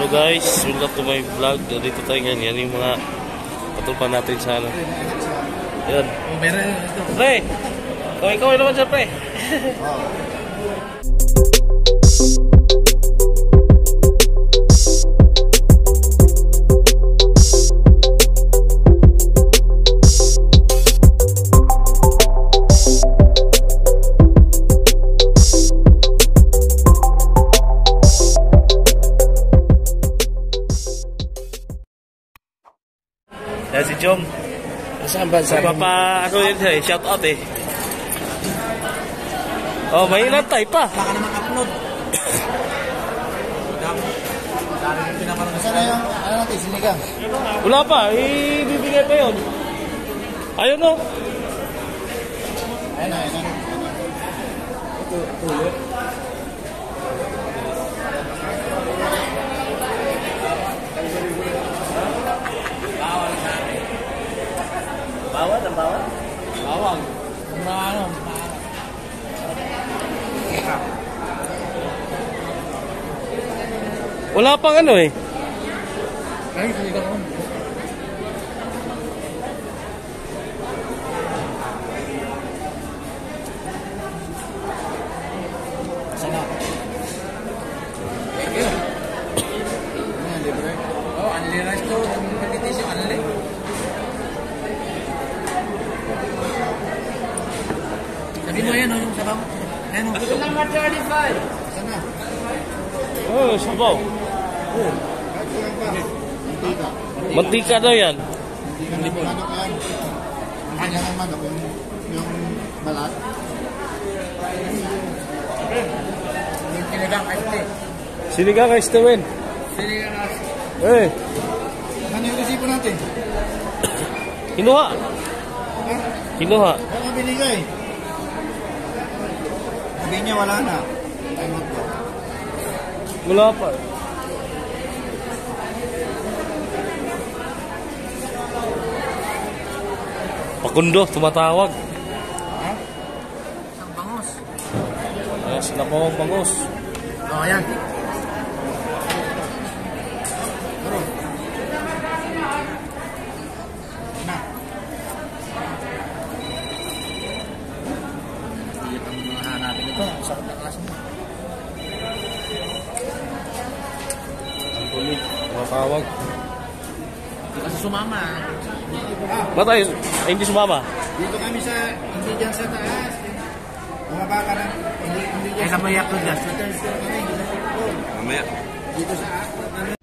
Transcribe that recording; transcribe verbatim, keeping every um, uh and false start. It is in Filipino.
Hello guys, welcome to my vlog. Dito tayo ngayon. Yan yung mga katupan natin sa ano. Yan. Pre! O, ikaw naman siya, pre. Yan si Jom. Saan ba? Sa papa, ano yun siya eh, shout out eh. Oh, may inantay pa. Baka naman upload. Saan na yung, ano natin, sinigang? Wala pa, ibibigay pa yun. Ayun no. Ayun na, ayun na. Ito, ulit. Bawal ang bawal? Bawang. Mga ano, Wala pang ano eh. ay, sinigang ko. Saan na? Ayun. Ayan, libre. Oh, unli rice to. Pagkitis yung unli. Sabi mo yan, yung sabaw. Ayan, yung gusto. Number thirty-five. Saan na? Oh, sabaw. Oh. Mantika. Mantika daw yan. Mantika ng manok yan. Mantika ng manok, yung, yung balat. Yung sinigang kaste. Sinigang kay Steven. Sinigang kaste. Eh, Ano yung resibo natin? kinuha. Ha? Kinuha. Wala binigay. Sabi niya wala na. Time out ko. Wala pa. Pakundo, tumatawag. Ha? Isang bangos. Ayan, sila po ang bangos. Oo, yan. Bro. Na. Iyak ang mga hanapin ito. Sakit na klase mo. Ang tulig, tumatawag. Hindi kasi sumama. Matay, ay hindi sumama. Dito kami sa, hindi dyan sa taas. Bumaba ka na. Hindi, hindi dyan sa taas. Kaya mayak ko dyan. Sa third floor kami. Mamaya. Dito sa